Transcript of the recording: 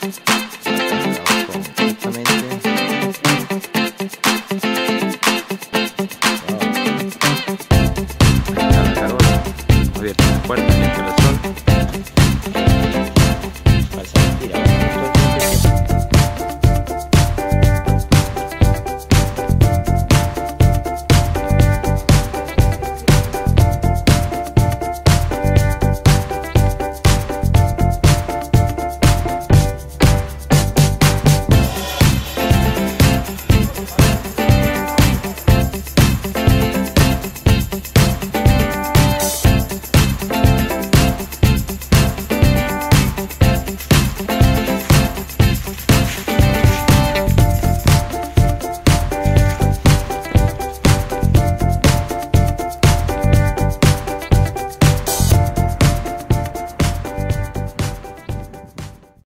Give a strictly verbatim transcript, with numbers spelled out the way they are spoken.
Vamos completamente. Wow. Ahí está la Carola. Abierta la puerta, que entra el sol. Falsa mentira, vamos a